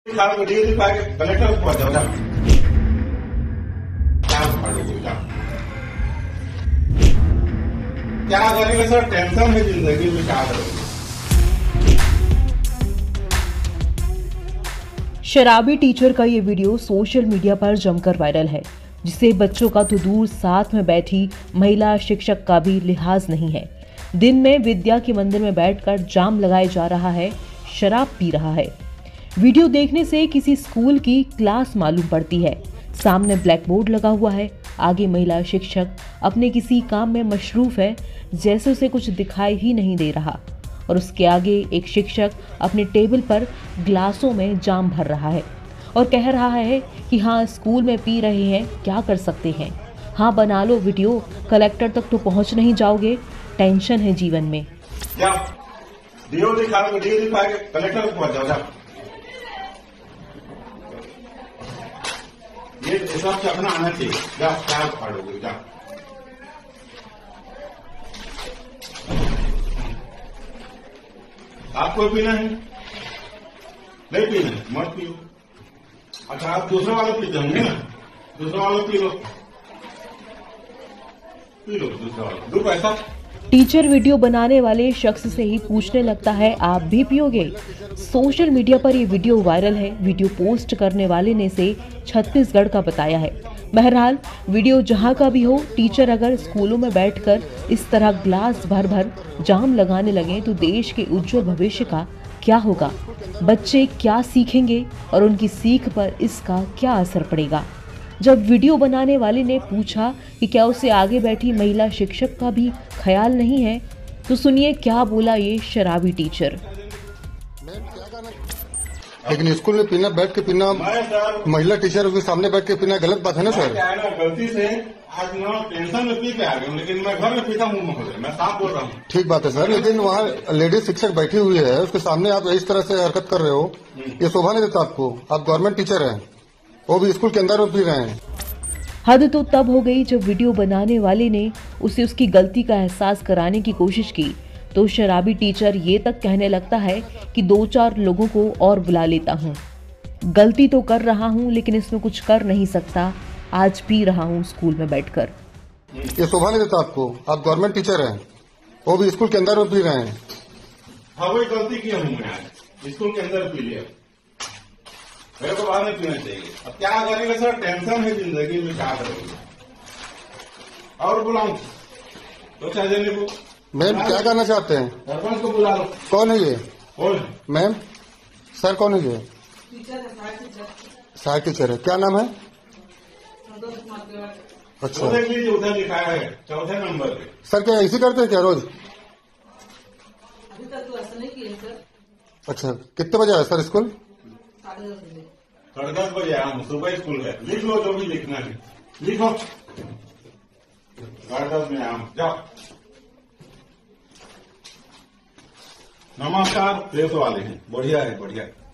Collector को पहुंच जाओ। क्या करेंगे सर, टेंशन है जिंदगी में, क्या करेंगे। शराबी टीचर का ये वीडियो सोशल मीडिया पर जमकर वायरल है, जिसे बच्चों का तो दूर साथ में बैठी महिला शिक्षक का भी लिहाज नहीं है। दिन में विद्या के मंदिर में बैठकर जाम लगाए जा रहा है, शराब पी रहा है। वीडियो देखने से किसी स्कूल की क्लास मालूम पड़ती है। सामने ब्लैक बोर्ड लगा हुआ है, आगे महिला शिक्षक अपने किसी काम में मशरूफ है, जैसे उसे कुछ दिखाई ही नहीं दे रहा। और उसके आगे एक शिक्षक अपने टेबल पर ग्लासों में जाम भर रहा है और कह रहा है कि हाँ, स्कूल में पी रहे हैं, क्या कर सकते हैं। हाँ, बना लो वीडियो, कलेक्टर तक तो पहुंच नहीं जाओगे, टेंशन है जीवन में। कलेक्टर को पहुंच जाओ। ये हिसाब से अपना आना चाहिए। क्या फाड़ोगे, क्या आपको पीना है? नहीं पीना है, मत पियो। अच्छा, आप दूसरा वाला पीते होंगे ना, दूसरा वाला पी लो, दूसरा वाला, दो पैसा। टीचर वीडियो बनाने वाले शख्स से ही पूछने लगता है, आप भी पियोगे? सोशल मीडिया पर ये वीडियो वायरल है। वीडियो पोस्ट करने वाले ने इसे छत्तीसगढ़ का बताया है। बहरहाल, वीडियो जहां का भी हो, टीचर अगर स्कूलों में बैठकर इस तरह ग्लास भर भर जाम लगाने लगे तो देश के उज्जवल भविष्य का क्या होगा? बच्चे क्या सीखेंगे और उनकी सीख पर इसका क्या असर पड़ेगा? जब वीडियो बनाने वाले ने पूछा कि क्या उसे आगे बैठी महिला शिक्षक का भी ख्याल नहीं है, तो सुनिए क्या बोला ये शराबी टीचर। लेकिन स्कूल में पीना, बैठ के पीना, महिला टीचर के सामने बैठ के पीना गलत बात है ना सर? गलती से आज मैं टेंशन में पी के आ गया, लेकिन मैं घर में पीता हूँ, मैं साफ बोल रहा हूँ। ठीक बात है सर, लेकिन वहाँ लेडीज शिक्षक बैठी हुई है, उसके सामने आप इस तरह से हरकत कर रहे हो, ये शोभा नहीं देता आपको। आप गवर्नमेंट टीचर हैं, वो भी स्कूल के अंदर पी रहे हैं। हद तो तब हो गई जब वीडियो बनाने वाले ने उसे उसकी गलती का एहसास कराने की कोशिश की तो शराबी टीचर ये तक कहने लगता है कि 2-4 लोगों को और बुला लेता हूँ। गलती तो कर रहा हूँ, लेकिन इसमें कुछ कर नहीं सकता। आज पी रहा हूँ स्कूल में बैठकर। ये शोभा नहीं देता आपको। आप गवर्नमेंट टीचर हैं, वो भी स्कूल के अंदर पी रहे हैं। हाँ, वही गलती की हूँ मैं, स्कूल के अंदर पी लिया, मेरे को बाहर नहीं पीना चाहिए। अब क्या करेंगे सर, टेंशन है जिंदगी में, क्या करेंगे। और बुलाऊं तो चाहे देने को। मैम क्या करना चाहते हैं? सरपंच को बुला लो। कौन है ये? कौन मैम? सर कौन है ये? सहायक टीचर है। क्या नाम है? अच्छा, उधर लिखा है 4थे नंबर पे। सर क्या ऐसी करते हैं क्या रोज? अभी तक तो ऐसा नहीं किया सर। अच्छा, कितने बजे आया सर स्कूल? 10:30 बजे आया हूँ, सुबह स्कूल है। लिख लो जो भी लिखना है, लिखो। 10:30 में आया हूँ, जाओ। नमस्कार, प्रेस वाले हैं, बढ़िया है, बढ़िया है।